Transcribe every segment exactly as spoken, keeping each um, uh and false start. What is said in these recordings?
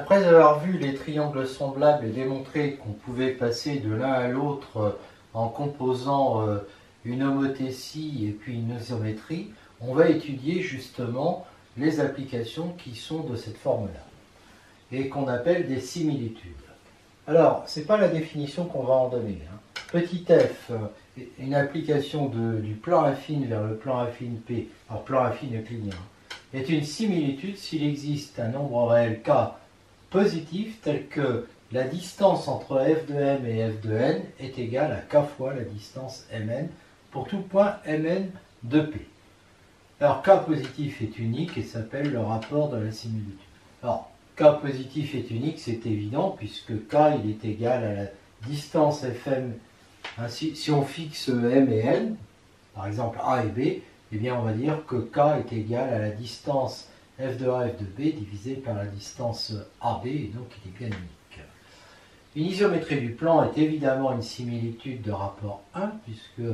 Après avoir vu les triangles semblables et démontré qu'on pouvait passer de l'un à l'autre en composant une homothétie et puis une isométrie, on va étudier justement les applications qui sont de cette forme-là et qu'on appelle des similitudes. Alors, ce n'est pas la définition qu'on va en donner. Hein. Petit f, une application de, du plan affine vers le plan affine P, alors plan affine euclidien, est une similitude s'il existe un nombre réel k positif tel que la distance entre f de m et f de n est égale à k fois la distance mn pour tout point mn de P. Alors k positif est unique et s'appelle le rapport de la similitude. Alors, k positif est unique, c'est évident, puisque k il est égal à la distance fm. Ainsi, si on fixe m et n, par exemple a et b, eh bien on va dire que k est égal à la distance f de a, f de b divisé par la distance A B, et donc il est bien unique. Une isométrie du plan est évidemment une similitude de rapport un, puisque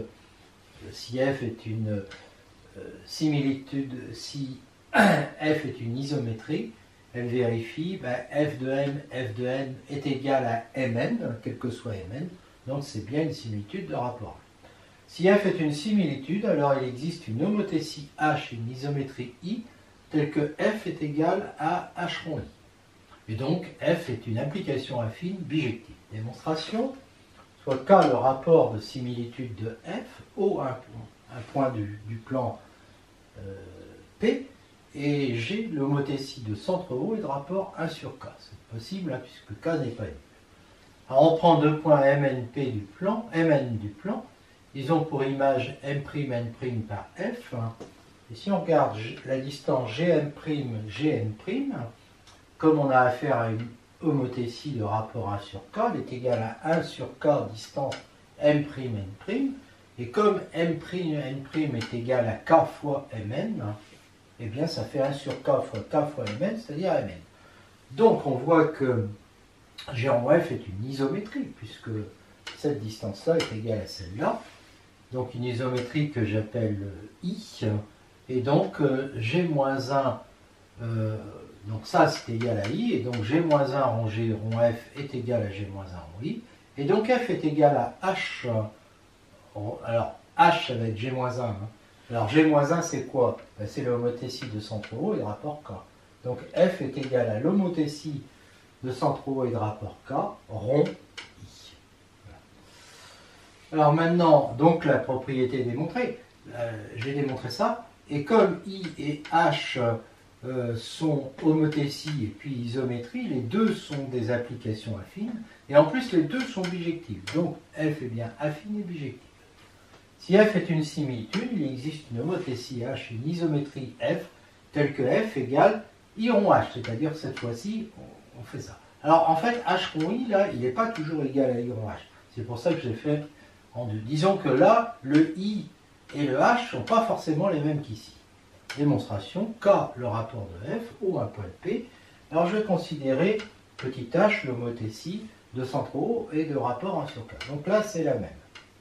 si f est une euh, similitude, si f est une isométrie, elle vérifie, ben, f de m, f de n est égal à mn, quel que soit mn, donc c'est bien une similitude de rapport un. Si f est une similitude, alors il existe une homothétie h et une isométrie i, telle que f est égal à h rond i. Et donc f est une application affine bijective. Démonstration, soit k le rapport de similitude de f, O un, un point du, du plan euh, P, et G l'homothétie de centre O et de rapport un sur k. C'est possible hein, puisque k n'est pas nul. Alors on prend deux points mnp du plan, mn du plan, ils ont pour image m'n' par f, et si on regarde la distance gm', gn', comme on a affaire à une homothétie de rapport un sur k, elle est égale à un sur k distance m'n', et comme m'n' est égal à k fois mn, eh bien ça fait un sur k fois k fois mn, c'est-à-dire mn. Donc on voit que G en f est une isométrie, puisque cette distance-là est égale à celle-là. Donc une isométrie que j'appelle I, et donc euh, G moins un, euh, donc ça c'est égal à I, et donc G moins un rond G rond F est égal à G moins un rond I, et donc F est égal à H, alors H ça va être G moins un, hein. Alors G moins un c'est quoi? Ben, c'est l'homothétie de centre O et de rapport K. Donc F est égal à l'homothétie de centre O et de rapport K, rond I. Voilà. Alors maintenant, donc la propriété est démontrée. Euh, J'ai démontré ça. Et comme I et H euh, sont homothétie et puis isométrie, les deux sont des applications affines. Et en plus, les deux sont bijectives. Donc F est bien affine et bijective. Si F est une similitude, il existe une homothétie H et une isométrie F, telle que F égale I rond H. C'est-à-dire cette fois-ci, on, on fait ça. Alors en fait, H rond I, là, il n'est pas toujours égal à I rond H. C'est pour ça que j'ai fait en deux. Disons que là, le I et le H ne sont pas forcément les mêmes qu'ici. Démonstration, K, le rapport de F, O, un point de P. Alors je vais considérer petit h, l'homothétie de centre O et de rapport un sur K. Donc là, c'est la même.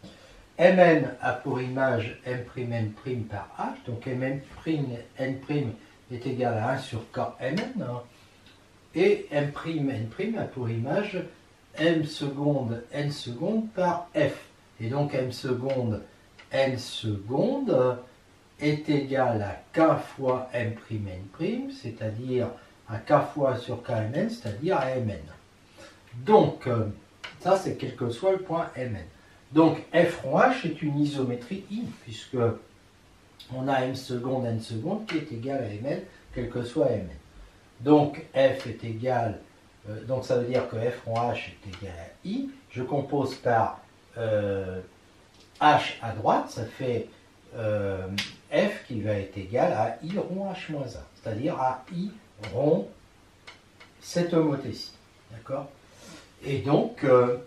Mn a pour image m'n' par H, donc Mn' est égal à un sur K Mn, et M'N' a pour image M seconde N seconde par F. Et donc M seconde N seconde est égal à K fois M'N', c'est-à-dire à K fois sur K Mn, c'est-à-dire à Mn. Donc, ça c'est quel que soit le point Mn. Donc F rond H est une isométrie I, puisque on a M seconde N seconde qui est égal à Mn, quel que soit Mn. Donc F est égal, euh, donc ça veut dire que F rond H est égal à I. Je compose par euh, H à droite, ça fait euh, F qui va être égal à I rond H moins un, c'est-à-dire à I rond cette homothétie. D'accord? Et donc, euh,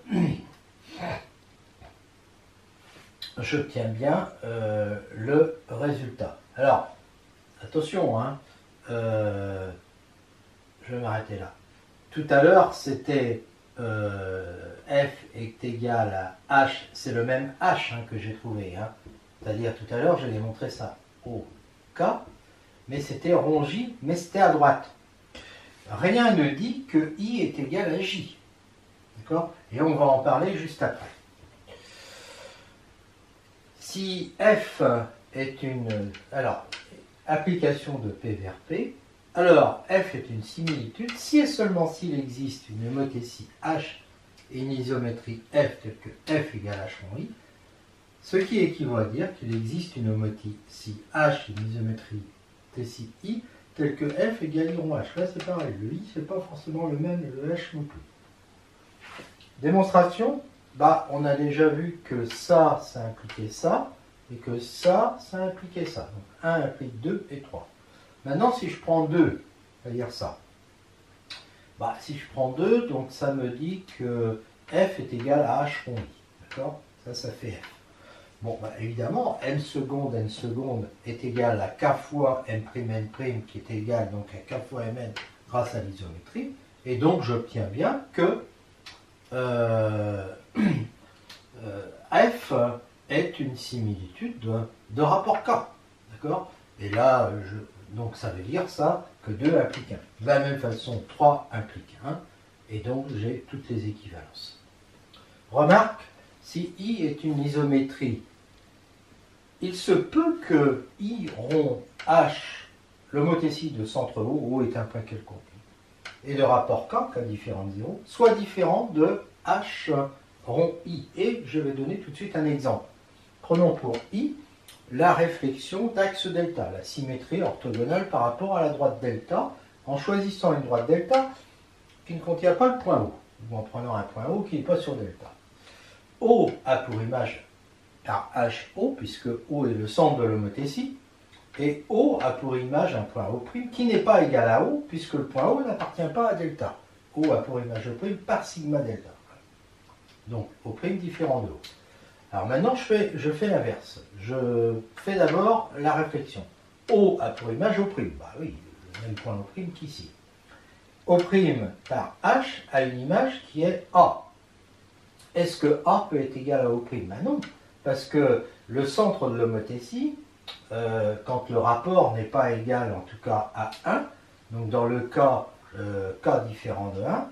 j'obtiens bien euh, le résultat. Alors, attention, hein, euh, je vais m'arrêter là. Tout à l'heure, c'était euh, F est égal à H, c'est le même H hein, que j'ai trouvé. Hein. C'est-à-dire, tout à l'heure, j'ai démontré ça au K, mais c'était rond J, mais c'était à droite. rien ne dit que I est égal à J. D'accord? Et on va en parler juste après. Si F est une... Alors, application de P vers P. Alors, F est une similitude si et seulement s'il existe une homothétie H et une isométrie F telle que F égale H rond I, ce qui équivaut à dire qu'il existe une homothétie H et une isométrie thétie I telle que F égale I rond H. Là, c'est pareil. Le I, c'est pas forcément le même et le H non plus. Démonstration, bah, on a déjà vu que ça, ça impliquait ça, et que ça, ça impliquait ça. Donc un implique deux et trois. Maintenant, si je prends deux, c'est-à-dire ça, bah, si je prends deux, donc ça me dit que F est égal à H rond I. D'accord? Ça, ça fait F. Bon, bah, évidemment, n seconde, n seconde est égal à k fois m', n', qui est égal donc à k fois mn grâce à l'isométrie. Et donc, j'obtiens bien que euh, euh, F est une similitude de, de rapport K. D'accord? Et là, je, donc ça veut dire ça, que deux implique un. De la même façon, trois implique un. Et donc, j'ai toutes les équivalences. Remarque, si I est une isométrie, il se peut que I rond H, l'homothétie de centre O, O est un point quelconque, et de rapport K, K différent de zéro, soit différent de H rond I. Et je vais donner tout de suite un exemple. Prenons pour I la réflexion d'axe delta, la symétrie orthogonale par rapport à la droite delta, en choisissant une droite delta qui ne contient pas le point O, ou en prenant un point O qui n'est pas sur delta. O a pour image par H O, puisque O est le centre de l'homothétie, et O a pour image un point O' qui n'est pas égal à O, puisque le point O n'appartient pas à delta. O a pour image O' par sigma delta. Donc O' différent de O. Alors maintenant, je fais, je fais l'inverse. Je fais d'abord la réflexion. O a pour image O'. Bah oui, le même point O' qu'ici. O' par H a une image qui est A. Est-ce que A peut être égal à O'? Ben non, parce que le centre de l'homothétie, euh, quand le rapport n'est pas égal en tout cas à un, donc dans le cas euh, K différent de un,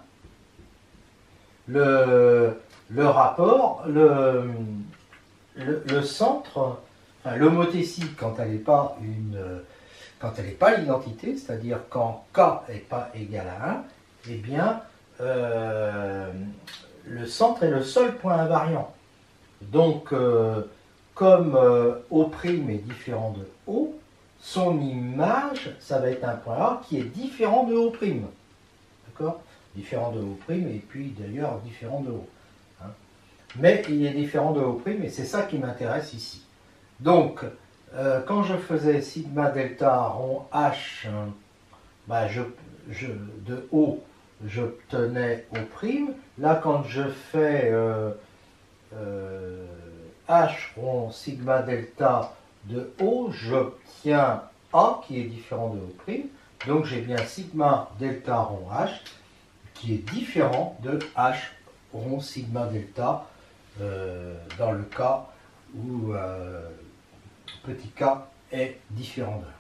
le, le rapport, le, le, le centre, enfin, l'homothétie quand elle n'est pas une, quand elle n'est pas l'identité, c'est-à-dire quand K n'est pas égal à un, eh bien euh, le centre est le seul point invariant. Donc, euh, comme euh, O' est différent de O, son image, ça va être un point A qui est différent de O'. D'accord? Différent de O', et puis d'ailleurs différent de O. Hein. Mais il est différent de O', et c'est ça qui m'intéresse ici. Donc, euh, quand je faisais sigma delta rond H, hein, bah je, je, de O, j'obtenais O'. Là, quand je fais euh, euh, H rond sigma delta de O, j'obtiens A qui est différent de O'. Donc j'ai bien sigma delta rond H qui est différent de H rond sigma delta euh, dans le cas où euh, petit k est différent de un.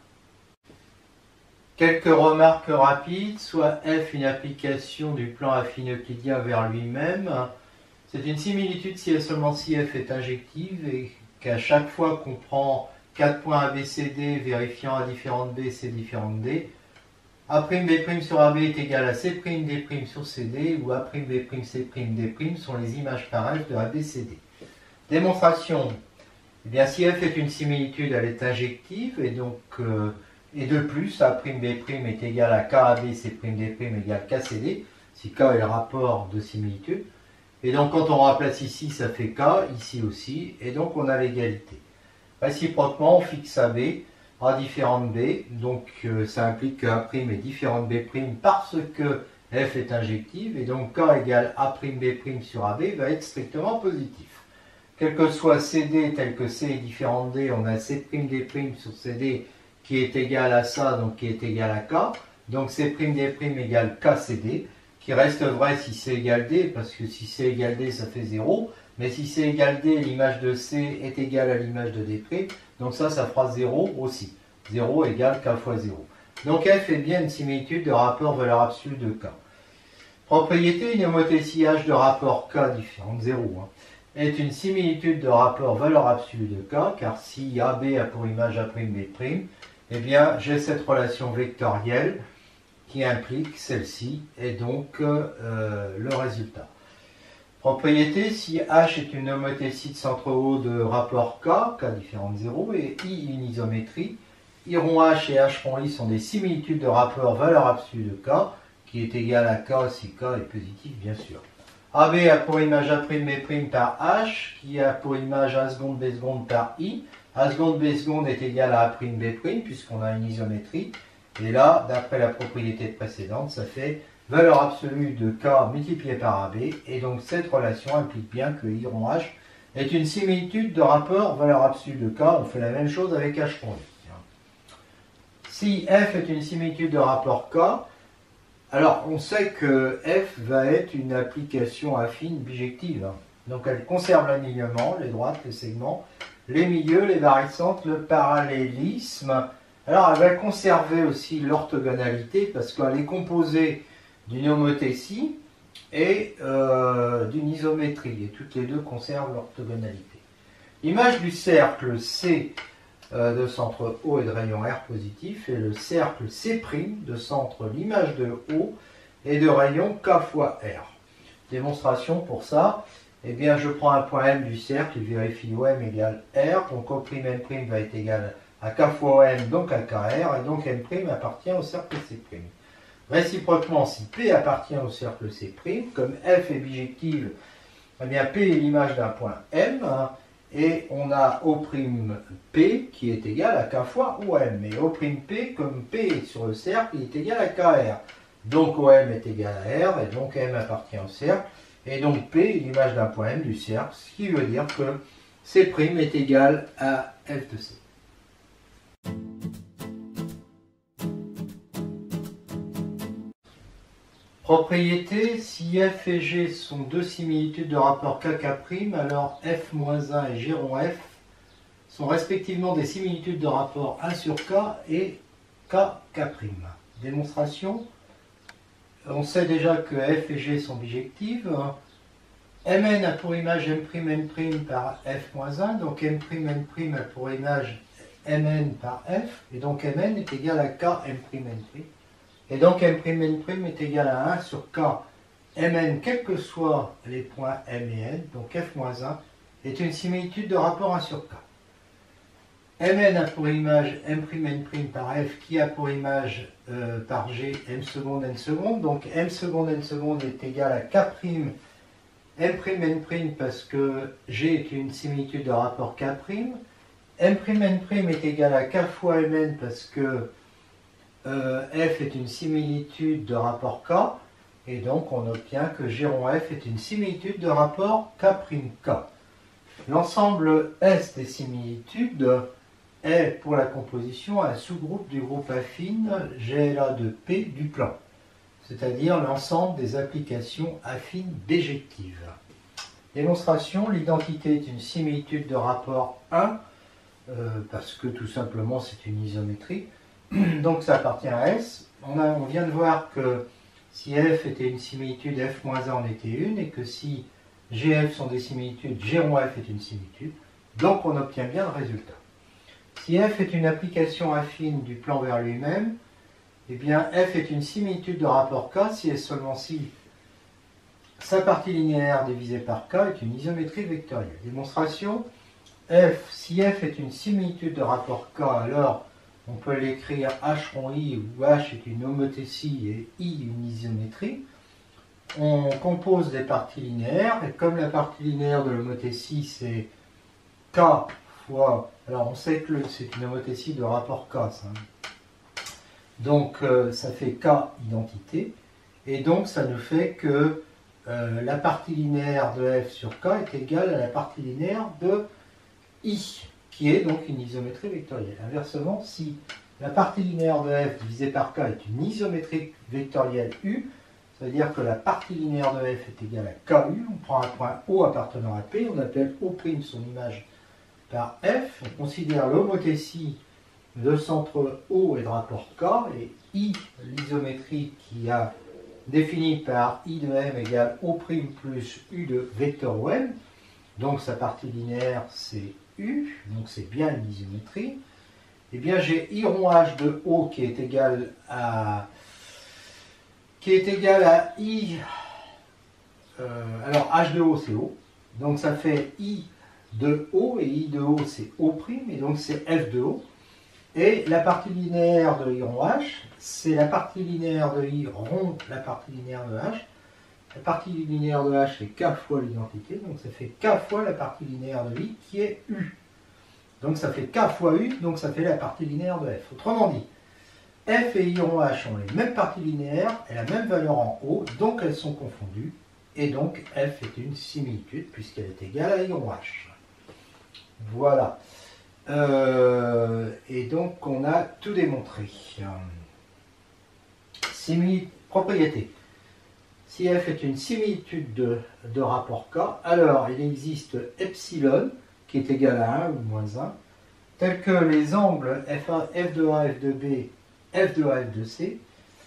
Quelques remarques rapides, soit F une application du plan affine euclidien vers lui-même. C'est une similitude si et seulement si F est injective et qu'à chaque fois qu'on prend quatre points A B C D vérifiant A différente B, C différente D, A'B' sur A B est égal à C'D' sur C D ou A'B' C'D' sont les images pareilles de A B C D. Démonstration. Eh bien, si F est une similitude, elle est injective et donc euh, et de plus, A'B' est égal à K A B C'D' égale K C D, si K est le rapport de similitude. Et donc, quand on remplace ici, ça fait K, ici aussi, et donc on a l'égalité. Réciproquement, on fixe A B, A différente B, donc euh, ça implique que A' est différente B' parce que F est injective, et donc K égale A'B' sur A B va être strictement positif. Quel que soit C D tel que C est différent de D, on a C'D' sur C D qui est égal à ça, donc qui est égal à K, donc C'D' égale K C D, qui reste vrai si C égale D, parce que si C égale D, ça fait zéro, mais si C égale D, l'image de C est égale à l'image de D', donc ça, ça fera zéro aussi. zéro égale K fois zéro. Donc f est bien une similitude de rapport valeur absolue de K. Propriété, une homothétie H de rapport K différent de zéro hein, est une similitude de rapport valeur absolue de K, car si A B a pour image A', B', eh bien j'ai cette relation vectorielle qui implique celle-ci, et donc euh, le résultat. Propriété, si H est une homothétie de centre haut de rapport K, K différent de zéro, et I une isométrie, I rond H et H rond I sont des similitudes de rapport valeur absolue de K, qui est égal à K si K est positif, bien sûr. A B a pour image A', B' par H, qui a pour image A seconde, B seconde par I. A seconde, B seconde est égal à A', B', puisqu'on a une isométrie. Et là, d'après la propriété précédente, ça fait valeur absolue de K multiplié par A B. Et donc cette relation implique bien que I rond H est une similitude de rapport valeur absolue de K. On fait la même chose avec H rond I. Si F est une similitude de rapport K, alors on sait que F va être une application affine bijective. Donc elle conserve l'alignement, les droites, les segments, les milieux, les varicentes, le parallélisme. Alors elle va conserver aussi l'orthogonalité parce qu'elle est composée d'une homothétie et euh, d'une isométrie. Et toutes les deux conservent l'orthogonalité. L'image du cercle C euh, de centre O et de rayon R positif et le cercle C' de centre l'image de O et de rayon K fois R. Démonstration pour ça. Eh bien, je prends un point M du cercle et vérifie O M égale R. Donc O' M' va être égal à K fois O M, donc à K R. Et donc M' appartient au cercle C'. Réciproquement, si P appartient au cercle C', comme F est bijective, eh bien P est l'image d'un point M. Hein, et on a O'P qui est égal à K fois O M. Et O'P, comme P est sur le cercle, il est égal à K R. Donc O M est égal à R, et donc M appartient au cercle. Et donc P est l'image d'un point M du cercle, ce qui veut dire que C' est égal à F de C. Propriété, si F et G sont deux similitudes de rapport K K', alors F moins un et G rond F sont respectivement des similitudes de rapport un sur K et K K'. Démonstration, on sait déjà que F et G sont bijectives. Mn a pour image M'M' par F moins un, donc M'M' a pour image Mn par F, et donc Mn est égal à K M'M'. Et donc M'M' est égal à un sur K Mn, quels que soient les points M et N, donc F moins un, est une similitude de rapport un sur K. Mn a pour image M'M' par F, qui a pour image euh, par G M seconde N seconde, donc M seconde N seconde est égal à K' M'N' parce que G est une similitude de rapport K'. M'N' est égal à K fois Mn parce que Euh, F est une similitude de rapport K, et donc on obtient que G rond F est une similitude de rapport K'K. L'ensemble S des similitudes est pour la composition un sous-groupe du groupe affine G L A de P du plan, c'est-à-dire l'ensemble des applications affines bijectives. Démonstration, l'identité est une similitude de rapport un, euh, parce que tout simplement c'est une isométrie. Donc ça appartient à S. On, a, on vient de voir que si F était une similitude, F moins un en était une, et que si G F sont des similitudes, G rond F est une similitude. Donc on obtient bien le résultat. Si F est une application affine du plan vers lui-même, eh bien F est une similitude de rapport K si et seulement si sa partie linéaire divisée par K est une isométrie vectorielle. Démonstration, F, si F est une similitude de rapport K, alors on peut l'écrire H rond I, où H est une homothétie et I une isométrie. On compose des parties linéaires, et comme la partie linéaire de l'homothétie c'est K fois, alors on sait que c'est une homothétie de rapport K, ça. Donc euh, ça fait K identité, et donc ça nous fait que euh, la partie linéaire de F sur K est égale à la partie linéaire de I, qui est donc une isométrie vectorielle. Inversement, si la partie linéaire de F divisée par K est une isométrie vectorielle U, ça veut dire que la partie linéaire de F est égale à K U, on prend un point O appartenant à P, on appelle O' son image par F, on considère l'homothétie de centre O et de rapport K, et I, l'isométrie qui a définie par I de M égale O' plus U de vecteur O M, donc sa partie linéaire c'est U, donc c'est bien une isométrie, et bien j'ai I rond H de O qui est égal à qui est égal à I, euh, alors H de O c'est O, donc ça fait I de O, et I de O c'est O', et donc c'est F de O. Et la partie linéaire de I rond H, c'est la partie linéaire de I rond la partie linéaire de H. La partie linéaire de H est K fois l'identité, donc ça fait K fois la partie linéaire de I qui est U. Donc ça fait K fois U, donc ça fait la partie linéaire de F. Autrement dit, F et I rond H ont les mêmes parties linéaires et la même valeur en O, donc elles sont confondues. Et donc F est une similitude puisqu'elle est égale à I rond H. Voilà. Euh, et donc on a tout démontré. Simili propriété. Si F est une similitude de, de rapport K, alors il existe epsilon qui est égal à un ou moins un, tel que les angles F, A, F de A, F de B, F de A, F de C.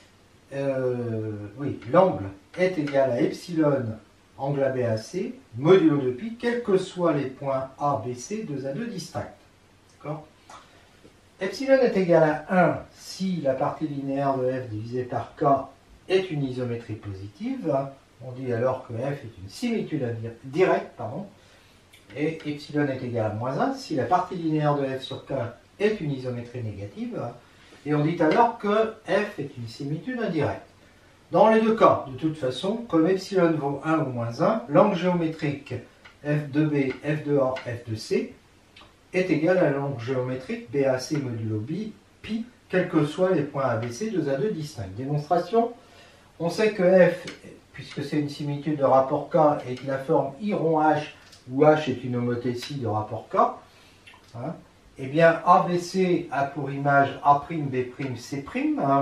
Euh, oui, l'angle est égal à epsilon angle A B A C modulo de pi, quels que soient les points A, B, C, deux à deux distincts. D'accord ? Epsilon est égal à un si la partie linéaire de F divisée par K est une isométrie positive. On dit alors que F est une similitude directe, pardon. Et epsilon est égal à moins un si la partie linéaire de F sur K est une isométrie négative. Et on dit alors que F est une similitude indirecte. Dans les deux cas, de toute façon, comme epsilon vaut un ou moins un, l'angle géométrique F de B, F de A, F de C est égal à l'angle géométrique B A C modulo B, pi, quels que soient les points A B C deux à deux distincts. Démonstration, on sait que F, puisque c'est une similitude de rapport K, est de la forme I rond H, où H est une homothétie de rapport K, hein, eh bien A B C a pour image A', B', C', hein,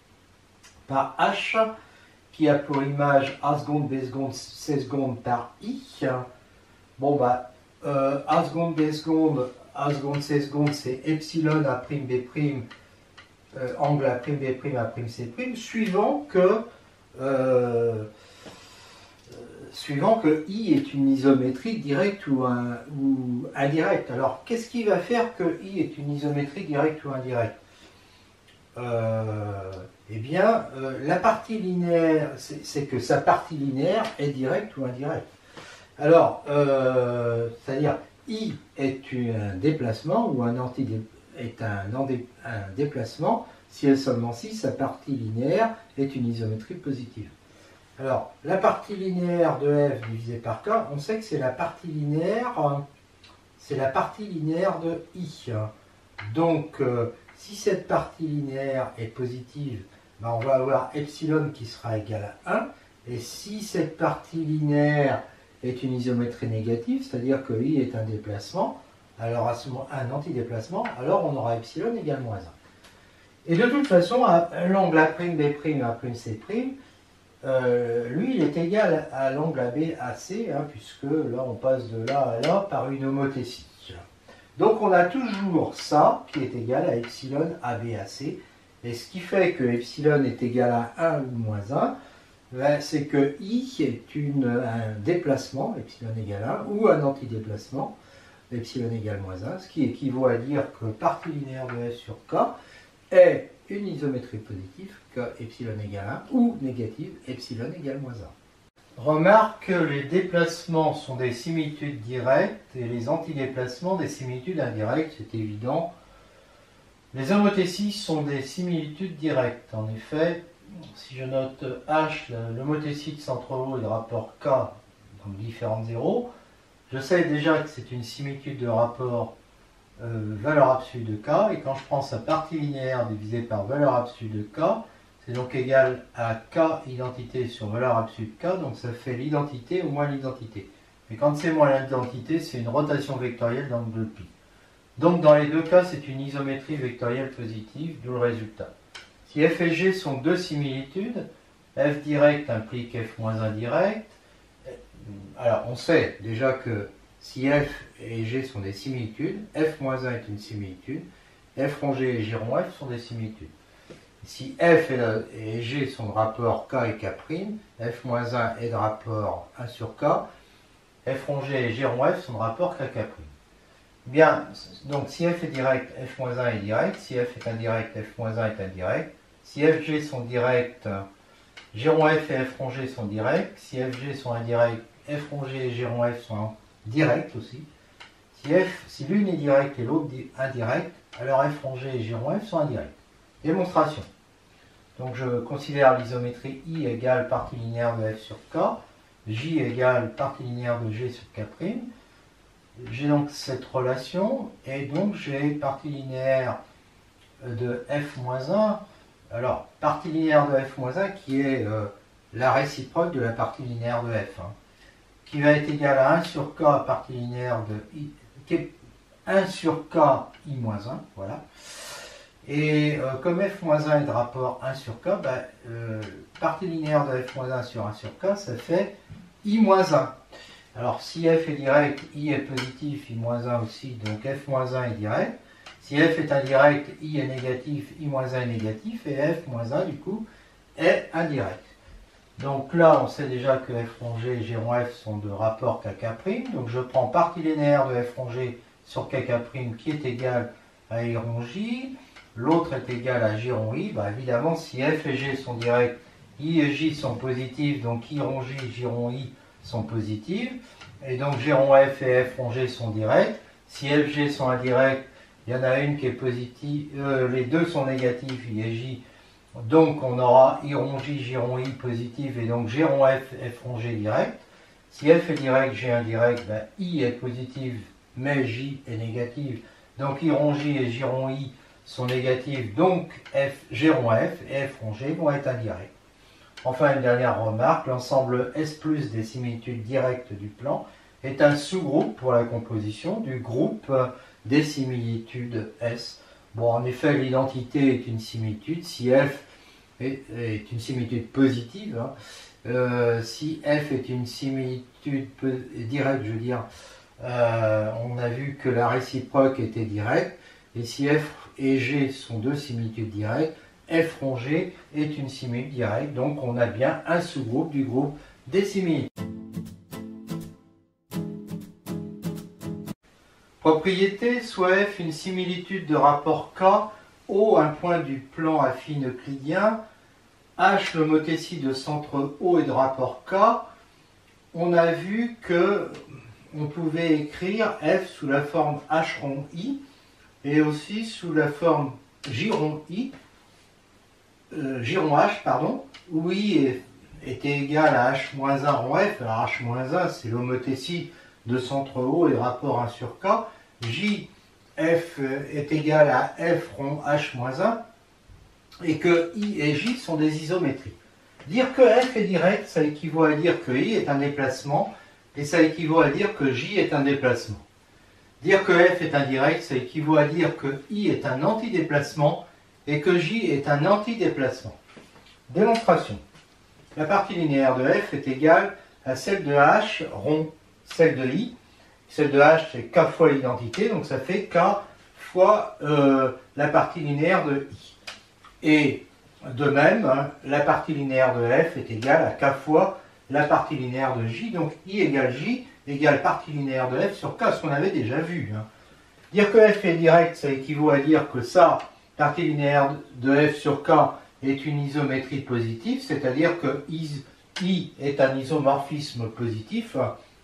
par H, qui a pour image A seconde, B seconde, C seconde par I. Bon, bah, euh, A seconde, B seconde, A seconde, C seconde, c'est epsilon A', B', euh, angle A', B', A', C', suivant que, euh, suivant que I est une isométrie directe ou, un, ou indirecte. Alors, qu'est-ce qui va faire que I est une isométrie directe ou indirecte ? euh, Eh bien, euh, la partie linéaire, c'est que sa partie linéaire est directe ou indirecte. Alors, euh, c'est-à-dire, I est un déplacement ou un anti est un, un déplacement si et seulement si sa partie linéaire est une isométrie positive. Alors, la partie linéaire de F divisée par K, on sait que c'est la partie linéaire, c'est la partie linéaire de I. Donc, euh, si cette partie linéaire est positive, ben on va avoir epsilon qui sera égal à un. Et si cette partie linéaire est une isométrie négative, c'est-à-dire que I est un déplacement, alors à ce moment, un antidéplacement, alors on aura epsilon égale moins un. Et de toute façon, l'angle A', B', A', C', euh, lui, il est égal à l'angle A B A C, hein, puisque là, on passe de là à là par une homothétie. Donc, on a toujours ça qui est égal à epsilon A B A C. Et ce qui fait que epsilon est égal à un ou moins un, ben, c'est que I est une, un déplacement, epsilon égale un, ou un antidéplacement, epsilon égale moins un, ce qui équivaut à dire que partie linéaire de F sur K est une isométrie positive, que epsilon égale un, ou négative, epsilon égale moins un. Remarque que les déplacements sont des similitudes directes et les antidéplacements des similitudes indirectes, c'est évident. Les homothéties sont des similitudes directes. En effet, si je note H, l'homothétie de centre O et de rapport K, donc différentes zéros, je sais déjà que c'est une similitude de rapport euh, valeur absolue de K, et quand je prends sa partie linéaire divisée par valeur absolue de K, c'est donc égal à K identité sur valeur absolue de K, donc ça fait l'identité au moins l'identité. Mais quand c'est moins l'identité, c'est une rotation vectorielle d'angle de pi. Donc dans les deux cas, c'est une isométrie vectorielle positive, d'où le résultat. Si F et G sont deux similitudes, F direct implique F moins un direct. Alors on sait déjà que si F et G sont des similitudes, F moins un est une similitude, f rond G et G rond F sont des similitudes. Si F et G sont de rapport K et K', F moins un est de rapport un sur K, F rond G et G rond F sont de rapport K K'. Bien, donc si F est direct, F moins un est direct, si F est indirect, F moins un est indirect, si F G sont directs, G rond F et F rond G sont directs, si F G sont indirects, F rond G et G rond F sont directs aussi. Si, F, si l'une est directe et l'autre indirecte, alors F rond G et G rond F sont indirects. Démonstration. Donc je considère l'isométrie I égale partie linéaire de F sur K, J égale partie linéaire de G sur K'. J'ai donc cette relation, et donc j'ai partie linéaire de F moins un. Alors, partie linéaire de F moins un qui est euh, la réciproque de la partie linéaire de F, hein, qui va être égale à un sur K partie linéaire de I, qui est un sur K I moins un, voilà. Et euh, comme F moins un est de rapport un sur K, bah, euh, partie linéaire de F moins un sur un sur K, ça fait I moins un. Alors si F est direct, I est positif, I moins un aussi, donc F moins un est direct. Si F est indirect, I est négatif, I moins un est négatif, et F moins un du coup est indirect. Donc là on sait déjà que F rond G et G rond F sont de rapport K K', donc je prends partie linéaire de F rond G sur K K' qui est égal à I rond J, l'autre est égal à J rond I, bah évidemment si F et G sont directs, I et J sont positifs, donc I rond J, J rond I sont positives, et donc G rond F et F rond G sont directs. Si F, G sont indirects, il y en a une qui est positive, euh, les deux sont négatifs, I et J, donc on aura I rond J, J rond I positif, et donc G rond F, F rond G direct. Si F est direct, G indirect, ben, I est positive, mais J est négative, donc I rond J et J rond I sont négatifs, donc F, G rond F et F rond G vont être indirects. Enfin, une dernière remarque, l'ensemble S plus des similitudes directes du plan est un sous-groupe pour la composition du groupe des similitudes S. Bon, en effet, l'identité est une similitude. Si F est, est une similitude positive, hein, euh, si F est une similitude directe, je veux dire, euh, on a vu que la réciproque était directe, et si F et G sont deux similitudes directes, F rond G est une similitude directe, donc on a bien un sous-groupe du groupe des similitudes. Propriété, soit F une similitude de rapport K, O un point du plan affine euclidien, H l'homothétie de centre O et de rapport K. On a vu que on pouvait écrire F sous la forme H rond I et aussi sous la forme J rond I. Euh, J rond H, pardon, où I est, était égal à H moins un rond F. Alors H moins un, c'est l'homothétie de centre O et de rapport un sur K. J, F est égal à F rond H moins un, et que I et J sont des isométries. Dire que F est direct, ça équivaut à dire que I est un déplacement, et ça équivaut à dire que J est un déplacement. Dire que F est indirect, ça équivaut à dire que I est un antidéplacement, et que J est un antidéplacement. Démonstration. La partie linéaire de F est égale à celle de H rond celle de I. Celle de H, c'est K fois l'identité, donc ça fait K fois euh, la partie linéaire de I. Et de même, hein, la partie linéaire de F est égale à K fois la partie linéaire de J, donc I égale J égale partie linéaire de F sur K, ce qu'on avait déjà vu. Hein. Dire que F est direct, ça équivaut à dire que ça, partie linéaire de F sur K, est une isométrie positive, c'est-à-dire que I est un isomorphisme positif.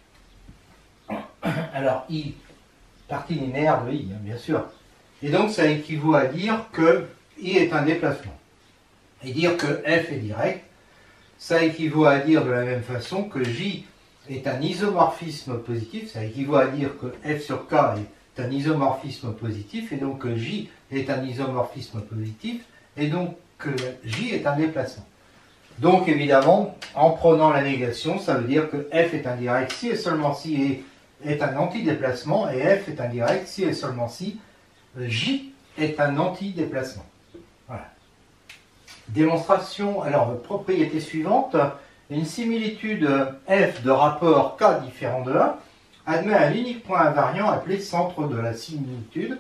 Alors I, partie linéaire de I, hein, bien sûr. Et donc ça équivaut à dire que I est un déplacement. Et dire que F est direct, ça équivaut à dire de la même façon que J est un isomorphisme positif, ça équivaut à dire que F sur K est un isomorphisme positif, et donc que J est un isomorphisme positif, et donc que J est un déplacement. Donc évidemment, en prenant la négation, ça veut dire que F est indirect si et seulement si est est un antidéplacement, et F est indirect si et seulement si J est un antidéplacement. Voilà. Démonstration, alors propriété suivante, une similitude F de rapport K différent de un admet un unique point invariant appelé centre de la similitude.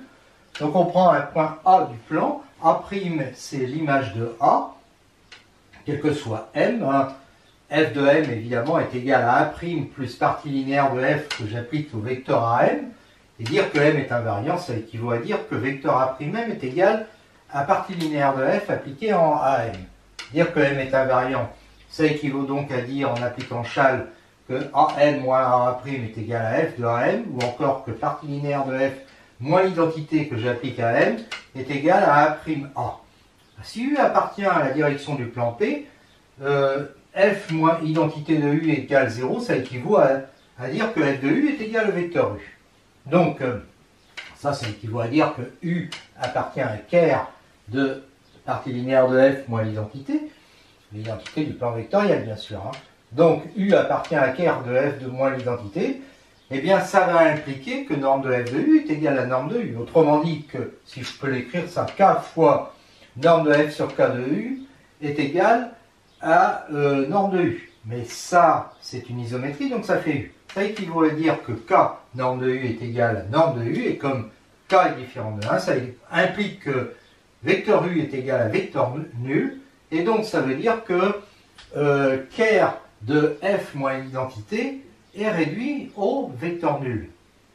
Donc on prend un point A du plan. A' c'est l'image de A, quel que soit M. Hein. F de M évidemment est égal à A' plus partie linéaire de F que j'applique au vecteur A M. Et dire que M est invariant, ça équivaut à dire que vecteur A'M est égal à partie linéaire de F appliquée en A M. Dire que M est invariant, ça équivaut donc à dire en appliquant Chasles que A M moins A' est égal à F de A M, ou encore que partie linéaire de F moins l'identité que j'applique à M est égal à A'A. Si U appartient à la direction du plan P, euh, F moins identité de U égale zéro, ça équivaut à, à dire que F de U est égal au vecteur U. Donc, euh, ça, ça équivaut à dire que U appartient à un quart de partie linéaire de F moins l'identité, l'identité du plan vectoriel, bien sûr. Hein. Donc, U appartient à un quart de F de moins l'identité. Eh bien, ça va impliquer que norme de F de U est égale à norme de U. Autrement dit, que si je peux l'écrire, ça, K fois norme de F sur K de U est égal à euh, norme de U. Mais ça, c'est une isométrie, donc ça fait U. Ça équivaut à dire que K, norme de U, est égal à norme de U, et comme K est différent de un, ça implique que vecteur U est égal à vecteur nul, et donc ça veut dire que euh, quart de F moins l'identité est réduit au vecteur nul.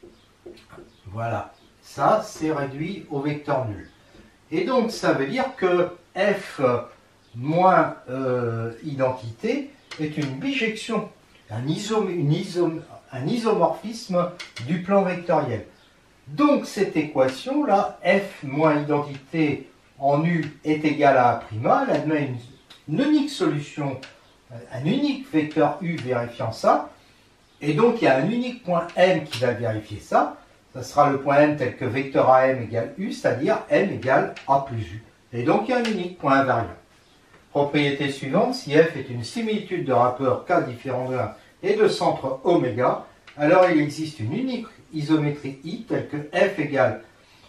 Voilà, ça c'est réduit au vecteur nul. Et donc ça veut dire que F moins euh, identité est une bijection, un, isom, une isom, un isomorphisme du plan vectoriel. Donc cette équation-là, F moins identité en U est égal à A'A, elle admet une, une unique solution, un unique vecteur U vérifiant ça, et donc il y a un unique point M qui va vérifier ça. Ça sera le point M tel que vecteur A M égale U, c'est-à-dire M égale A plus U. Et donc il y a un unique point invariant. Propriété suivante, si F est une similitude de rapport K différent de un et de centre oméga, alors il existe une unique isométrie I telle que F égale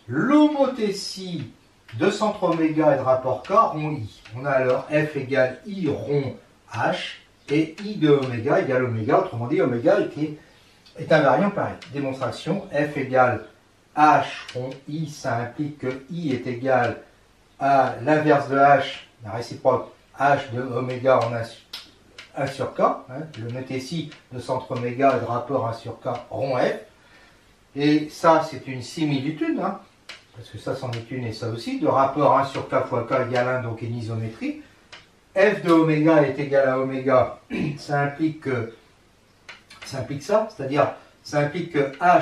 l'homothétie de centre oméga et de rapport K rond I. On a alors F égale I rond H et I de oméga égale oméga, autrement dit oméga est, est invariant pareil. Démonstration, F égale H rond I, ça implique que I est égal à l'inverse de H, la réciproque H de oméga en un sur K, hein, l'homothétie de centre oméga et de rapport un sur K rond F. Et ça, c'est une similitude, hein, parce que ça, c'en est une et ça aussi, de rapport un sur K fois K égale un, donc une isométrie. F de oméga est égal à oméga, ça implique, que, ça implique ça, c'est-à-dire ça implique que H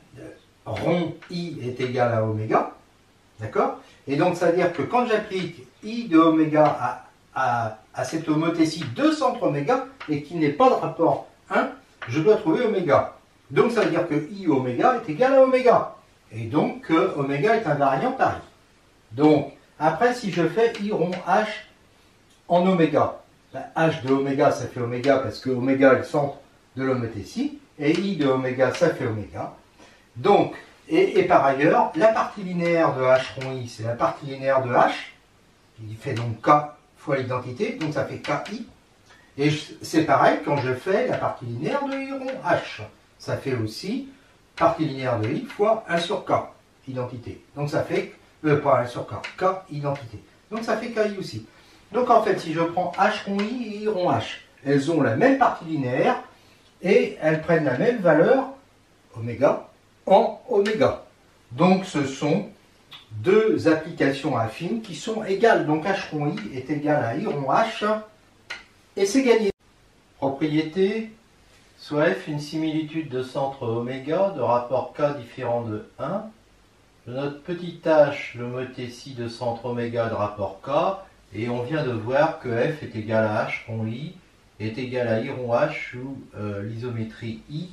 rond I est égal à oméga, d'accord? Et donc ça veut dire que quand j'applique I de oméga à, à, à cette homothétie de centre oméga, et qu'il n'est pas de rapport un, je dois trouver oméga. Donc ça veut dire que I oméga est égal à oméga. Et donc que oméga est invariant pareil. Donc après si je fais I rond H en oméga, ben, H de oméga ça fait oméga parce que oméga est le centre de l'homothétie, et I de oméga ça fait oméga. Donc, et, et par ailleurs, la partie linéaire de H rond I c'est la partie linéaire de H, qui fait donc K fois l'identité, donc ça fait K I. Et c'est pareil quand je fais la partie linéaire de I rond H. Ça fait aussi partie linéaire de I fois un sur K, identité. Donc ça fait, euh, pas un sur K, K, identité. Donc ça fait K I aussi. Donc en fait, si je prends H rond I et I rond H, elles ont la même partie linéaire et elles prennent la même valeur, oméga, en oméga. Donc ce sont deux applications affines qui sont égales. Donc H rond I est égal à I rond H et c'est gagné. Propriété, soit F une similitude de centre oméga de rapport K différent de un. Je note petit h l'homothétie de centre oméga de rapport K. Et on vient de voir que F est égal à H rond I est égal à I rond H où euh, l'isométrie I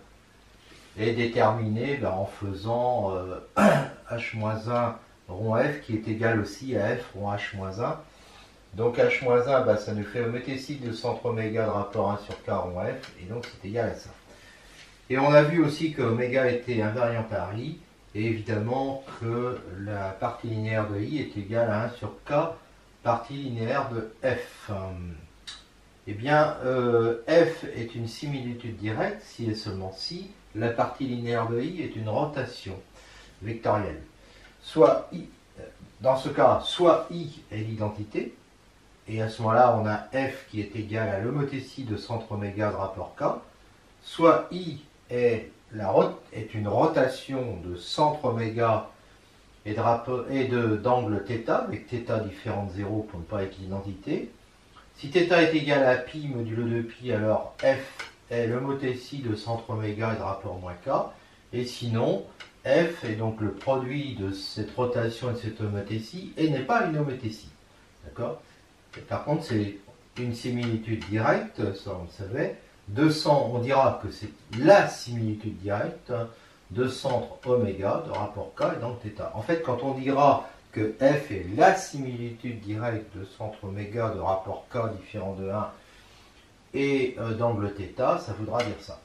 est déterminée ben, en faisant euh, H moins un rond F qui est égal aussi à F rond H moins un. Donc H moins un, ben, ça nous fait homothétie de centre oméga de rapport un sur K rond F et donc c'est égal à ça. Et on a vu aussi que oméga était invariant par I et évidemment que la partie linéaire de I est égale à un sur K partie linéaire de F. Eh bien, euh, F est une similitude directe si et seulement si la partie linéaire de I est une rotation vectorielle. soit I, dans ce cas, soit I est l'identité, et à ce moment-là, on a F qui est égal à l'homothétie de centre oméga de rapport K, soit I est, la, est une rotation de centre oméga et d'angle θ, avec θ différent de zéro pour ne pas être l'identité. Si θ est égal à pi modulo de pi, alors F est l'homothétie de centre oméga et de rapport moins K, et sinon, F est donc le produit de cette rotation et de cette homothétie, et n'est pas une homothétie. D'accord? Par contre, c'est une similitude directe, ça on le savait. deux cents, on dira que c'est la similitude directe de centre oméga, de rapport K et d'angle θ. En fait, quand on dira que F est la similitude directe de centre oméga, de rapport K différent de un et euh, d'angle θ, ça voudra dire ça.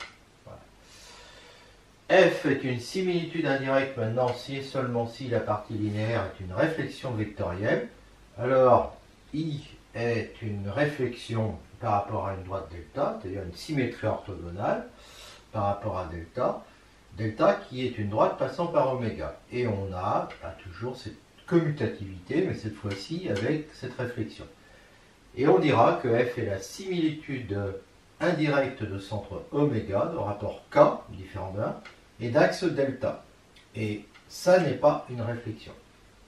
Voilà. F est une similitude indirecte maintenant si et seulement si la partie linéaire est une réflexion vectorielle. Alors, I est une réflexion par rapport à une droite delta, c'est-à-dire une symétrie orthogonale par rapport à delta, delta qui est une droite passant par oméga. Et on a, a toujours cette commutativité, mais cette fois-ci avec cette réflexion. Et on dira que F est la similitude indirecte de centre oméga, de rapport K, différent de un, et d'axe delta. Et ça n'est pas une réflexion. D'accord ?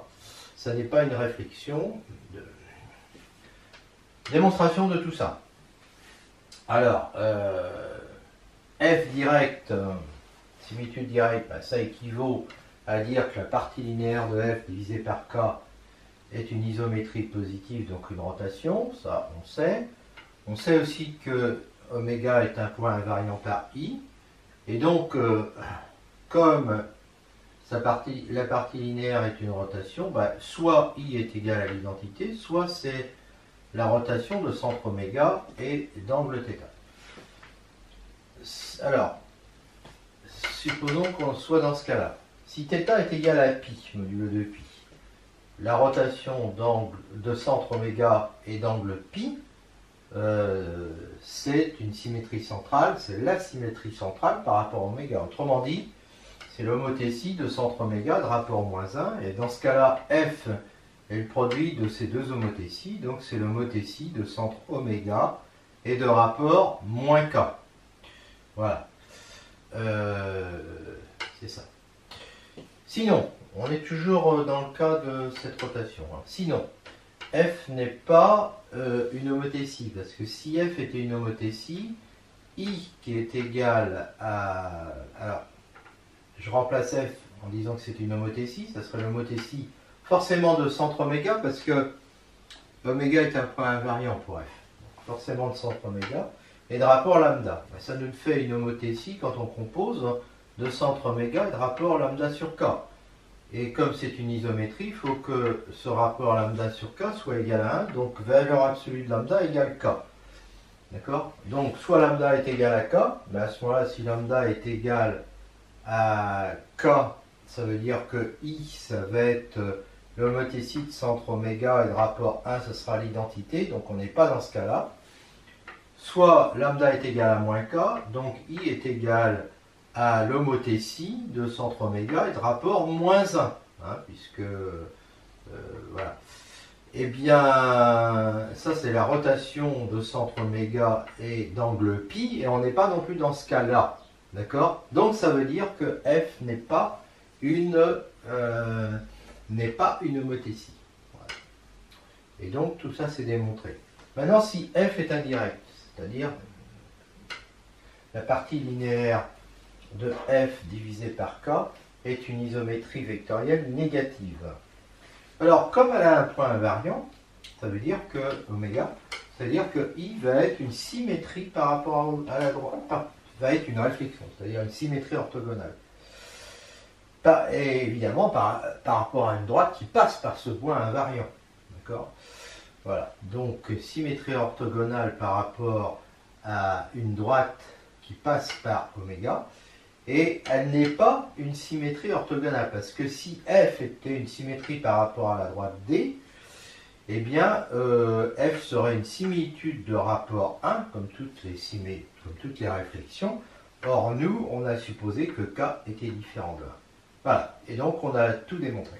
Ça n'est pas une réflexion. De... Démonstration de tout ça. Alors, euh, F direct, euh, similitude directe, bah, ça équivaut à dire que la partie linéaire de F divisée par K est une isométrie positive, donc une rotation, ça on sait. On sait aussi que oméga est un point invariant par I, et donc, euh, comme sa partie, la partie linéaire est une rotation, bah, soit I est égal à l'identité, soit c'est la rotation de centre oméga et d'angle θ. Alors, supposons qu'on soit dans ce cas-là. Si θ est égal à pi, modulo de pi, la rotation d'angle de centre oméga et d'angle pi, euh, c'est une symétrie centrale, c'est la symétrie centrale par rapport à oméga. Autrement dit, c'est l'homothétie de centre oméga de rapport moins un, et dans ce cas-là, F est le produit de ces deux homothéties, donc c'est l'homothétie de centre oméga et de rapport moins K. Voilà. Euh, c'est ça. Sinon, on est toujours dans le cas de cette rotation. Hein. Sinon, F n'est pas euh, une homothétie, parce que si F était une homothétie, I qui est égal à... Alors, je remplace F en disant que c'est une homothétie, ça serait l'homothétie forcément de centre oméga, parce que oméga est un point invariant pour F. Forcément de centre oméga, et de rapport lambda. Ça nous fait une homothétie quand on compose de centre oméga et de rapport lambda sur K. Et comme c'est une isométrie, il faut que ce rapport lambda sur K soit égal à un, donc valeur absolue de lambda égale K. D'accord? Donc soit lambda est égal à K, mais à ce moment-là, si lambda est égal à K, ça veut dire que I, ça va être l'homothétie de centre oméga et de rapport un, ce sera l'identité, donc on n'est pas dans ce cas-là. Soit lambda est égal à moins K, donc I est égal à l'homothétie de centre oméga et de rapport moins un, hein, puisque, euh, voilà. Eh bien, ça c'est la rotation de centre oméga et d'angle pi, et on n'est pas non plus dans ce cas-là, d'accord? Donc ça veut dire que F n'est pas une, euh, n'est pas une homothétie. Voilà. Et donc tout ça c'est démontré. Maintenant, si F est indirect, c'est-à-dire la partie linéaire de F divisé par K est une isométrie vectorielle négative. Alors, comme elle a un point invariant, ça veut dire que oméga, ça veut dire que I va être une symétrie par rapport à la droite, enfin, va être une réflexion, c'est-à-dire une symétrie orthogonale. Et évidemment, par, par rapport à une droite qui passe par ce point invariant. D'accord ? Voilà. Donc, symétrie orthogonale par rapport à une droite qui passe par oméga. Et elle n'est pas une symétrie orthogonale, parce que si F était une symétrie par rapport à la droite D, eh bien, euh, F serait une similitude de rapport un, comme toutes les, simé comme toutes les réflexions. Or, nous, on a supposé que K était différent de un. Voilà, et donc on a tout démontré.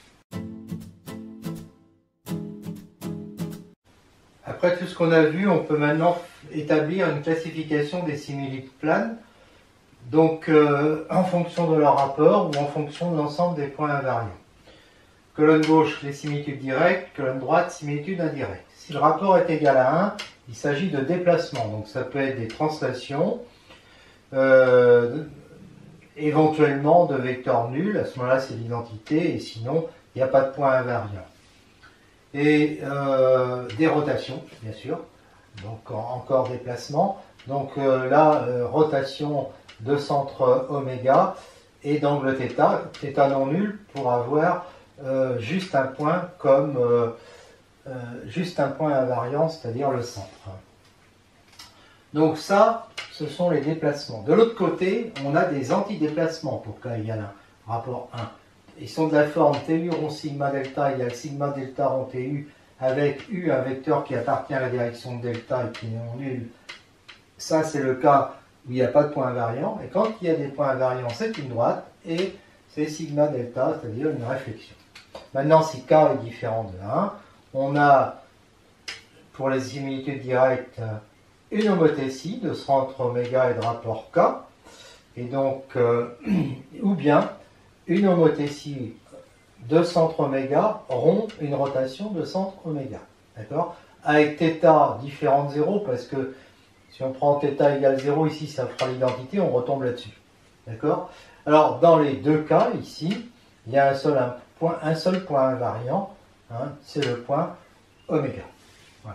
Après tout ce qu'on a vu, on peut maintenant établir une classification des similitudes planes, donc euh, en fonction de leur rapport ou en fonction de l'ensemble des points invariants. Colonne gauche, les similitudes directes, colonne droite, similitudes indirectes. Si le rapport est égal à un, il s'agit de déplacement, donc ça peut être des translations, euh, éventuellement de vecteurs nuls, à ce moment-là c'est l'identité, et sinon il n'y a pas de point invariant. Et euh, des rotations, bien sûr, donc en, encore déplacement. Donc euh, là, euh, rotation de centre oméga et d'angle θ, θ non nul, pour avoir euh, juste un point comme euh, euh, juste un point invariant, c'est-à-dire le centre. Donc ça, ce sont les déplacements. De l'autre côté, on a des antidéplacements pour k égale un, rapport un. Ils sont de la forme tu rond sigma delta égale sigma delta rond tu avec u, un vecteur qui appartient à la direction de delta et qui est non nul. Ça, c'est le cas où il n'y a pas de point invariant. Et quand il y a des points invariants, c'est une droite et c'est sigma delta, c'est-à-dire une réflexion. Maintenant, si k est différent de un, on a, pour les similitudes directes, une homothétie de centre oméga et de rapport k. Et donc, euh, ou bien une homothétie de centre oméga rond une rotation de centre oméga. D'accord? Avec θ différent de zéro, parce que si on prend θ égale zéro ici, ça fera l'identité, on retombe là-dessus. D'accord? Alors, dans les deux cas, ici, il y a un seul, un point, un seul point invariant, hein, c'est le point oméga. Voilà.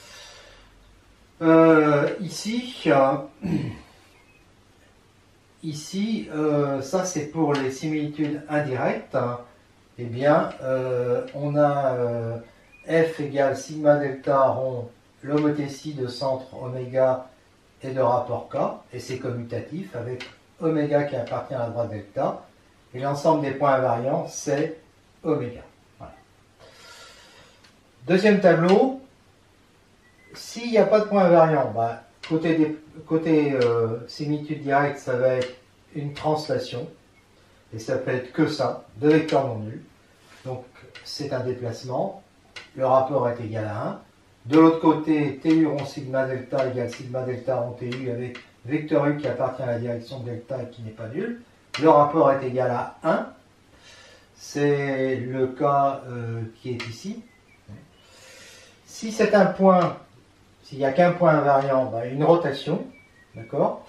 Euh, ici, euh, Ici, euh, ça c'est pour les similitudes indirectes. Hein. Eh bien, euh, on a euh, f égale sigma delta rond l'homothétie de centre oméga et de rapport k, et c'est commutatif avec oméga qui appartient à la droite delta, et l'ensemble des points invariants c'est oméga. Voilà. Deuxième tableau, s'il n'y a pas de point invariant, bah, Côté, des, côté euh, similitude directe, ça va être une translation, et ça peut être que ça, deux vecteurs non nuls. Donc c'est un déplacement, le rapport est égal à un. De l'autre côté, tu rond sigma delta égale sigma delta rond tu avec vecteur u qui appartient à la direction de delta et qui n'est pas nul. Le rapport est égal à un. C'est le cas euh, qui est ici. Si c'est un point... S'il n'y a qu'un point invariant, bah, une rotation, d'accord,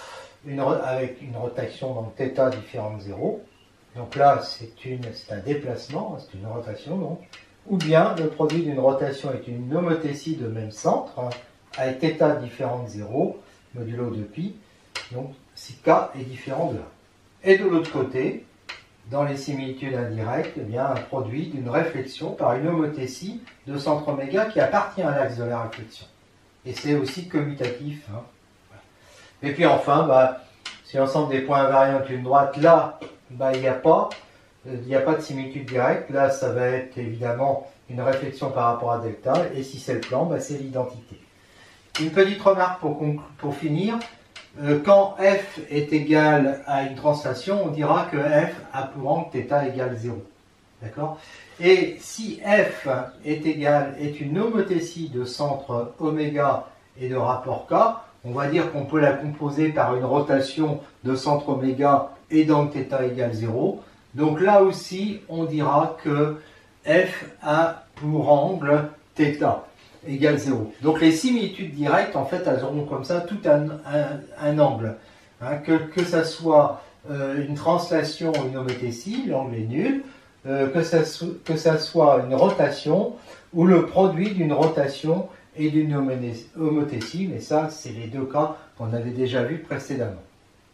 avec une rotation donc θ différent de zéro. Donc là, c'est un déplacement, c'est une rotation donc. Ou bien le produit d'une rotation est une homothétie de même centre, hein, avec θ différent de zéro, modulo de pi, donc si k est différent de un. Et de l'autre côté, dans les similitudes indirectes, eh bien, un produit d'une réflexion par une homothétie de centre oméga qui appartient à l'axe de la réflexion. Et c'est aussi commutatif. Hein. Et puis enfin, bah, si l'ensemble des points invariants est une droite, là, bah, il n'y a pas, il n'y a pas de similitude directe. Là, ça va être évidemment une réflexion par rapport à delta. Et si c'est le plan, bah, c'est l'identité. Une petite remarque pour, pour finir. Euh, quand f est égal à une translation, on dira que f a pour angle θ égale zéro. D'accord? Et si f est égal, est une homothétie de centre oméga et de rapport k, on va dire qu'on peut la composer par une rotation de centre oméga et d'angle θ égale zéro. Donc là aussi, on dira que f a pour angle θ égale zéro. Donc les similitudes directes, en fait, elles auront comme ça tout un, un, un angle. Hein, que, que ça soit euh, une translation ou une homothétie, l'angle est nul. Euh, que, ça, que ça soit une rotation ou le produit d'une rotation et d'une homothétie, mais ça, c'est les deux cas qu'on avait déjà vus précédemment.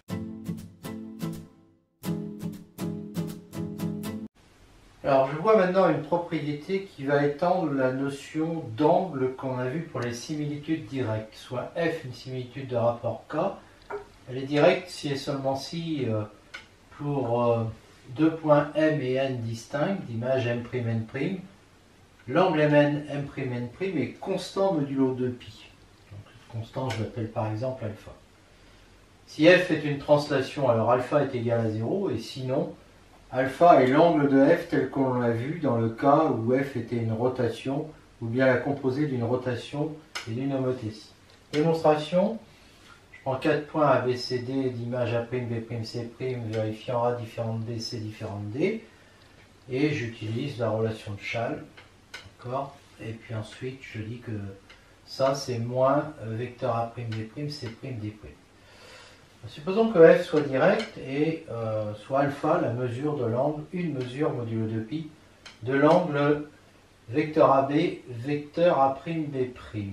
Alors, je vois maintenant une propriété qui va étendre la notion d'angle qu'on a vue pour les similitudes directes, soit f, une similitude de rapport k. Elle est directe si et seulement si euh, pour... Euh, deux points M et N distincts, d'image M', N', l'angle M N, M', N' est constant modulo de pi. Donc, cette constante, je l'appelle par exemple alpha. Si f est une translation, alors alpha est égal à zéro, et sinon, alpha est l'angle de f tel qu'on l'a vu dans le cas où f était une rotation ou bien la composée d'une rotation et d'une homothétie. Démonstration, je prends quatre points A, B, C, D d'image A', B', C', vérifiant A différente D, C différente D, et j'utilise la relation de Schall, d'accord? Et puis ensuite je dis que ça c'est moins vecteur A', B', C', D'. Supposons que f soit direct et euh, soit alpha la mesure de l'angle, une mesure modulo deux pi de l'angle vecteur A B, vecteur A', B'.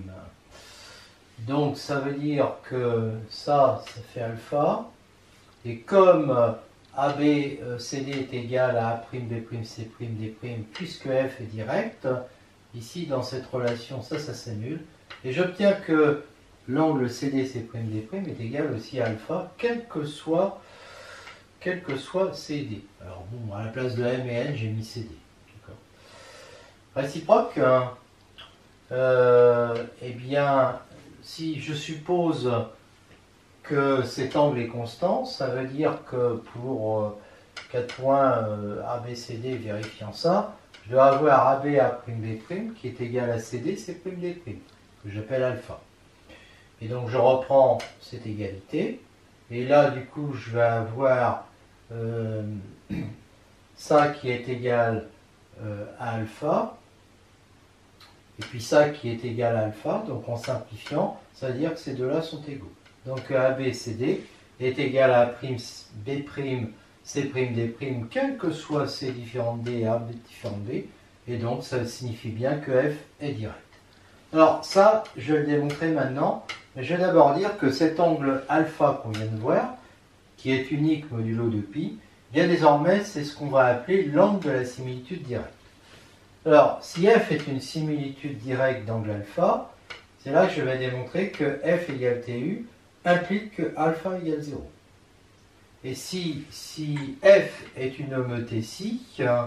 Donc ça veut dire que ça, ça fait alpha. Et comme A B C D est égal à A', B', C', D', puisque f est direct, ici dans cette relation, ça, ça s'annule. Et j'obtiens que l'angle C D, C', D' est égal aussi à alpha, quel que soit, quel que soit C D. Alors bon, à la place de M et N, j'ai mis C D. Réciproque, hein, euh, eh bien, si je suppose que cet angle est constant, ça veut dire que pour euh, quatre points euh, A, B, C, D, vérifiant ça, je dois avoir A B, A', B' qui est égal à C D, C', D', que j'appelle alpha. Et donc je reprends cette égalité, et là du coup je vais avoir euh, ça qui est égal euh, à alpha, et puis ça qui est égal à alpha, donc en simplifiant, ça veut dire que ces deux-là sont égaux. Donc A B C D est égal à A', B', C', D', quel que soit C différente D et A différente D, et donc ça signifie bien que F est direct. Alors ça, je vais le démontrer maintenant, mais je vais d'abord dire que cet angle alpha qu'on vient de voir, qui est unique modulo deux pi, bien désormais c'est ce qu'on va appeler l'angle de la similitude directe. Alors, si f est une similitude directe d'angle alpha, c'est là que je vais démontrer que f égale tu implique que alpha égale zéro. Et si, si f est une homothétie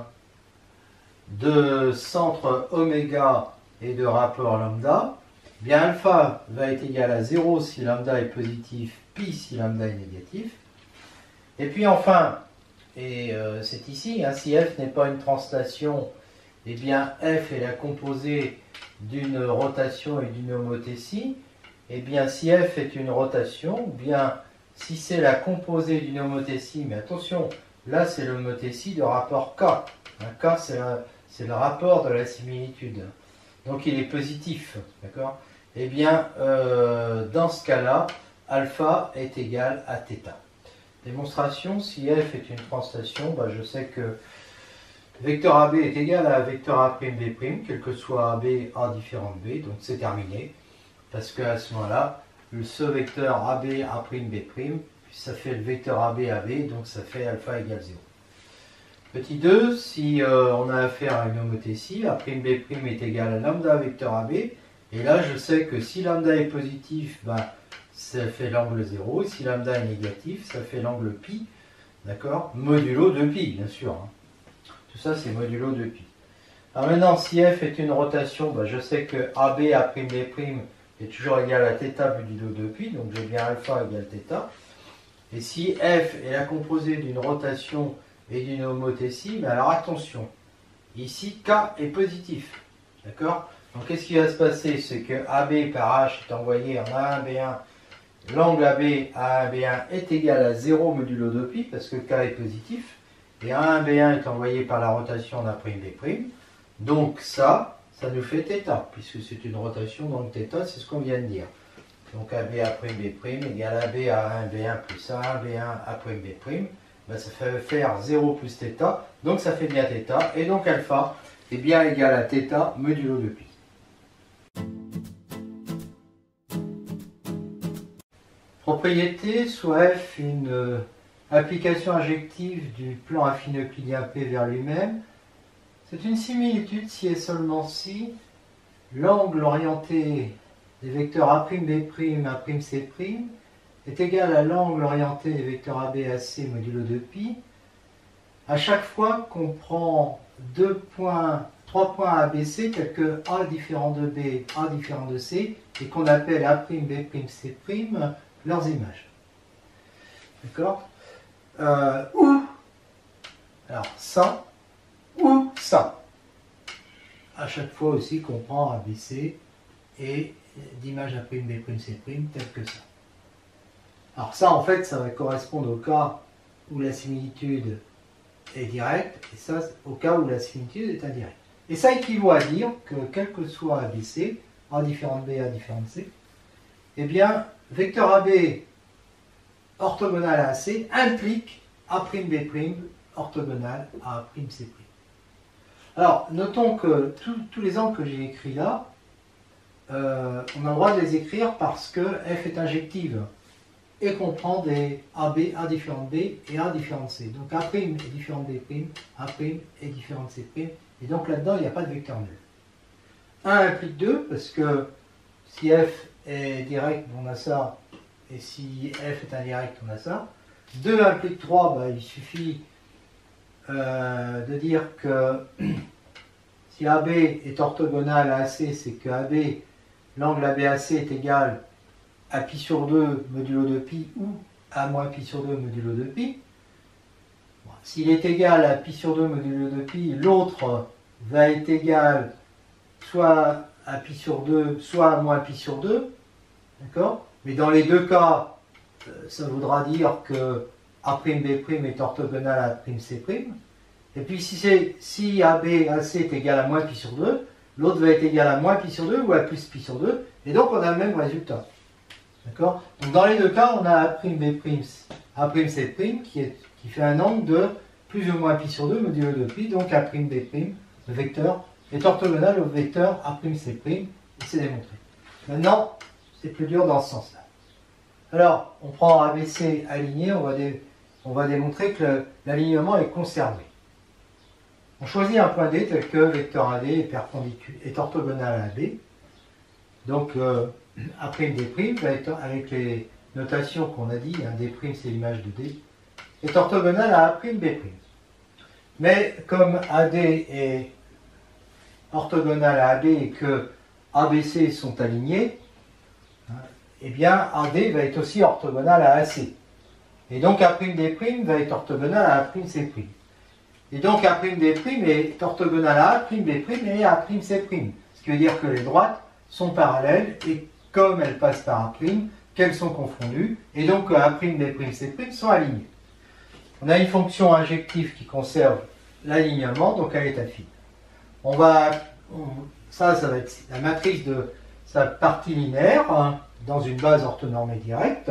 de centre oméga et de rapport lambda, bien alpha va être égal à zéro si lambda est positif, pi si lambda est négatif. Et puis enfin, et euh, c'est ici, hein, si f n'est pas une translation, eh bien f est la composée d'une rotation et d'une homothétie. Eh bien si f est une rotation, ou bien si c'est la composée d'une homothétie, mais attention, là c'est l'homothétie de rapport K. Hein, K c'est le rapport de la similitude. Donc il est positif, d'accord? Eh bien, euh, dans ce cas-là, alpha est égal à θ. Démonstration, si f est une translation, bah, je sais que vecteur A B est égal à vecteur A', B', quel que soit A B, A différente B, donc c'est terminé, parce qu'à ce moment-là, ce vecteur A B, A', B', ça fait le vecteur A B, A B, donc ça fait alpha égale zéro. Petit deux, si euh, on a affaire à une homothétie, A', B' est égal à lambda vecteur A B, et là je sais que si lambda est positif, ben, ça fait l'angle zéro, et si lambda est négatif, ça fait l'angle pi, d'accord? Modulo deux pi, bien sûr. Hein. Tout ça c'est modulo deux pi. Alors maintenant, si f est une rotation, ben, je sais que A B, A', B' est toujours égal à θ modulo deux pi, donc j'ai bien alpha égale θ. Et si f est la composée d'une rotation et d'une homothétie, mais alors attention, ici K est positif, d'accord? Donc qu'est-ce qui va se passer? C'est que A B par H est envoyé en A un B un, l'angle A B A un B un est égal à zéro modulo deux pi, parce que K est positif, et A un B un est envoyé par la rotation d'A', B', donc ça, ça nous fait θ, puisque c'est une rotation, donc θ, c'est ce qu'on vient de dire. Donc A B A', B' égale A B A un B un plus A un B un A', B', ben, ça fait faire zéro plus θ, donc ça fait bien θ, et donc alpha est bien égal à θ modulo deux pi. Propriété, soit f une euh, application injective du plan affine euclidien P vers lui-même, c'est une similitude si et seulement si l'angle orienté des vecteurs A', B', A', C' est égal à l'angle orienté des vecteurs A B, A C modulo deux pi, à chaque fois qu'on prend deux points, trois points A B C tels que A différent de B, A différent de C, et qu'on appelle A', B', C' leurs images. D'accord? euh, Ou Alors ça ou ça. À chaque fois aussi qu'on prend A B C et d'image A', B', C', tel que ça. Alors ça, en fait, ça va correspondre au cas où la similitude est directe, et ça, au cas où la similitude est indirecte. Et ça équivaut à dire que, quel que soit A B C, A différente B, A différente C, eh bien, vecteur A B orthogonal à A C implique A', B' orthogonal à A', C'. Alors, notons que tous les angles que j'ai écrits là, euh, on a le droit de les écrire parce que F est injective et comprend des A B, A différente B et A différente C. Donc A' est différente B', A' est différente C', et donc là-dedans, il n'y a pas de vecteur nul. un implique deux, parce que si F est direct, on a ça, et si F est indirect, on a ça. deux implique trois, bah, il suffit euh, de dire que si A B est orthogonal à A C, c'est que A B, l'angle A B A C est égal à pi sur deux modulo de pi ou à moins pi sur deux modulo de pi. Bon, s'il est égal à pi sur deux modulo de pi, l'autre va être égal soit à pi sur deux, soit à moins pi sur deux. D'accord? Mais dans les deux cas, ça voudra dire que A', B' est orthogonal à A', C'. Et puis si, c'est, si A B, A C est égal à moins pi sur deux, l'autre va être égal à moins pi sur deux ou à plus pi sur deux, et donc on a le même résultat. D'accord? Donc dans les deux cas, on a A', B', A', C' qui, est, qui fait un angle de plus ou moins pi sur deux modulo de pi, donc A', B', le vecteur, est orthogonal au vecteur A', C', et c'est démontré. Maintenant, c'est plus dur dans ce sens-là. Alors, on prend A B C aligné, on va, dé, on va démontrer que l'alignement est conservé. On choisit un point D tel que vecteur A D est, perpendiculaire, est orthogonal à A B. Donc, euh, A', D' va être, avec les notations qu'on a dit, hein, D' c'est l'image de D, est orthogonal à A', B'. Mais comme A D est orthogonal à A B et que A B C sont alignés, hein, eh bien A D va être aussi orthogonal à A C. Et donc A', D' va être orthogonal à A', C'. Et donc A', D' est orthogonal à A', B' et à A', C'. Ce qui veut dire que les droites sont parallèles et comme elles passent par A', qu'elles sont confondues, et donc A', B', C' sont alignées. On a une fonction injective qui conserve l'alignement, donc elle est affine. On va, on, ça, ça va être la matrice de sa partie linéaire, hein, dans une base orthonormée directe.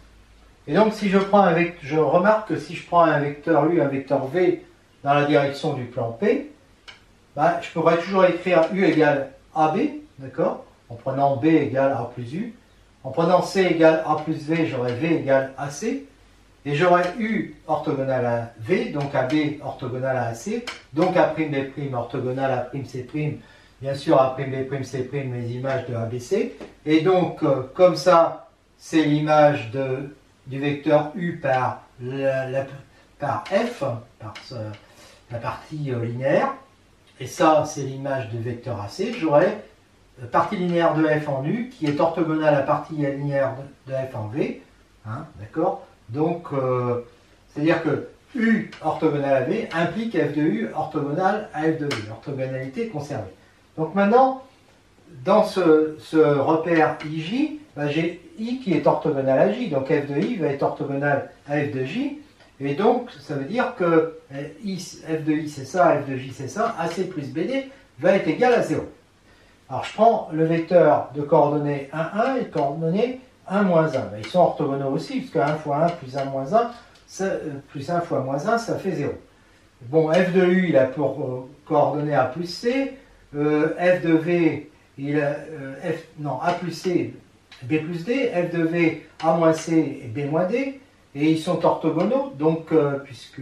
Et donc si je prends un vecteur, je remarque que si je prends un vecteur U, un vecteur V dans la direction du plan P, bah, je pourrais toujours écrire U égale A B, d'accord, en prenant B égale A plus U. En prenant C égale A plus V, j'aurais V égale A C. Et j'aurais U orthogonal à V, donc A B orthogonal à A C, donc A', B' orthogonal à A', C', bien sûr A', B', C', les images de A B C. Et donc, euh, comme ça, c'est l'image du vecteur U par, la, la, par F, par ce, la partie euh, linéaire. Et ça, c'est l'image du vecteur A C. J'aurai la partie linéaire de F en U qui est orthogonale à la partie linéaire de, de F en V. Hein, d'accord? Donc, euh, c'est-à-dire que U orthogonal à V implique F de U orthogonal à F de V, orthogonalité conservée. Donc maintenant, dans ce, ce repère I J, bah, j'ai I qui est orthogonal à J, donc F de I va être orthogonal à F de J, et donc ça veut dire que I, F de I c'est ça, F de J c'est ça, A C plus B D va être égal à zéro. Alors je prends le vecteur de coordonnées un, un et de coordonnées un, moins un. Ben, ils sont orthogonaux aussi, puisque un fois un plus un moins un, ça, euh, plus un fois moins un, ça fait zéro. Bon, F de U, il a pour euh, coordonnées A plus C, euh, F de V, il a, euh, F, non, A plus C, B plus D, F de V, A moins C et B moins D, et ils sont orthogonaux, donc, euh, puisque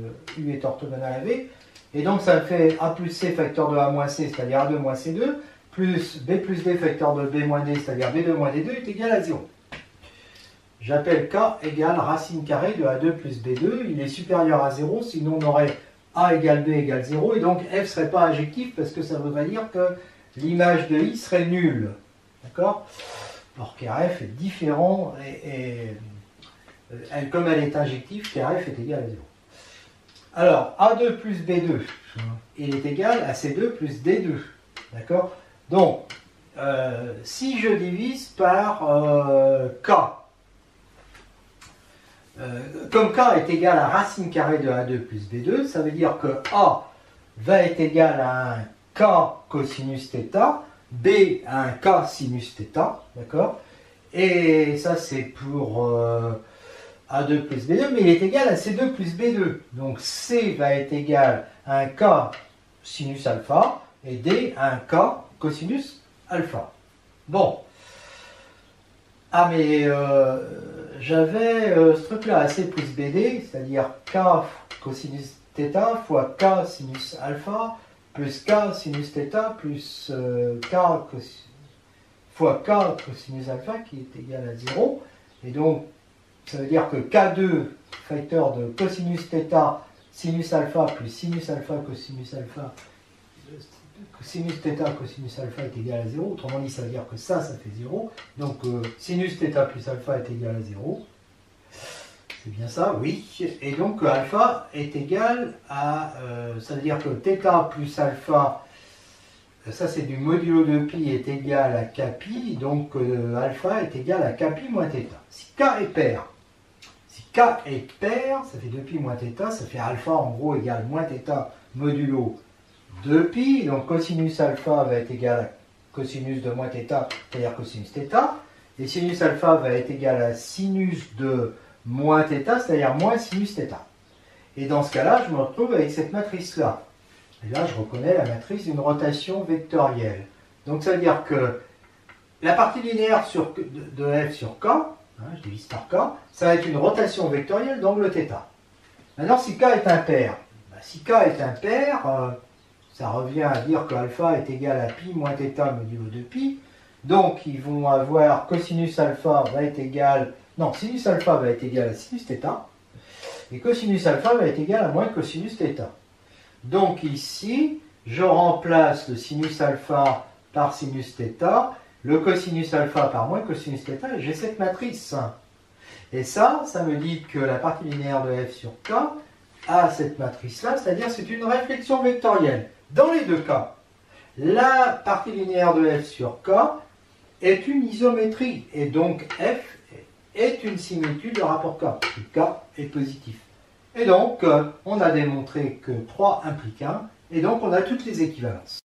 U est orthogonal à V, et donc ça me fait A plus C facteur de A moins C, c'est-à-dire A deux moins C deux, plus B plus D facteur de B moins D, c'est-à-dire B deux moins D deux, est égal à zéro. J'appelle K égale racine carrée de A deux plus B deux. Il est supérieur à zéro, sinon on aurait A égale B égale zéro, et donc F ne serait pas injectif, parce que ça voudrait dire que l'image de I serait nulle. D'accord? Or F est différent, et, et elle, comme elle est injective, F est égal à zéro. Alors, A deux plus B deux, il est égal à C deux plus D deux. D'accord? Donc, euh, si je divise par euh, K, euh, comme K est égal à racine carrée de A deux plus B deux, ça veut dire que A va être égal à un K cosinus θ, B à un K sinus θ, d'accord? Et ça c'est pour euh, A deux plus B deux, mais il est égal à C deux plus B deux. Donc C va être égal à un K sinus alpha et D à un K cosinus alpha. Bon. Ah mais euh, j'avais euh, ce truc-là, A C plus B D, c'est-à-dire K cosinus θ fois K sinus alpha plus K sinus θ plus euh, K cos, fois K cosinus alpha qui est égal à zéro. Et donc, ça veut dire que K deux facteur de cosinus θ sinus alpha plus sinus alpha cosinus alpha sinus θ cosinus alpha est égal à zéro. Autrement dit, ça veut dire que ça, ça fait zéro. Donc, euh, sinus θ plus alpha est égal à zéro. C'est bien ça, oui. Et donc, alpha est égal à... Euh, ça veut dire que θ plus alpha, ça c'est du modulo de pi, est égal à kpi. Donc, euh, alpha est égal à kpi moins θ. Si k est pair, si k est pair, ça fait deux pi moins θ, ça fait alpha en gros égale moins θ modulo deux pi. Donc, cosinus alpha va être égal à cosinus de moins θ, c'est-à-dire cosinus θ. Et sinus alpha va être égal à sinus de moins θ, c'est-à-dire moins sinus θ. Et dans ce cas-là, je me retrouve avec cette matrice-là. Et là, je reconnais la matrice d'une rotation vectorielle. Donc, ça veut dire que la partie linéaire sur, de, de f sur k, hein, je divise par k, ça va être une rotation vectorielle d'angle θ. Maintenant, si k est impair, ben, si k est impair, euh, ça revient à dire que alpha est égal à pi moins θ modulo de pi. Donc, ils vont avoir cosinus alpha va être égal... Non, sinus alpha va être égal à sinus θ. Et cosinus alpha va être égal à moins cosinus θ. Donc ici, je remplace le sinus alpha par sinus θ, le cosinus alpha par moins cosinus θ, et j'ai cette matrice. Et ça, ça me dit que la partie linéaire de f sur k a cette matrice-là, c'est-à-dire c'est une réflexion vectorielle. Dans les deux cas, la partie linéaire de f sur k est une isométrie, et donc f est une similitude de rapport K, et K est positif. Et donc, euh, on a démontré que trois implique un, et donc on a toutes les équivalences.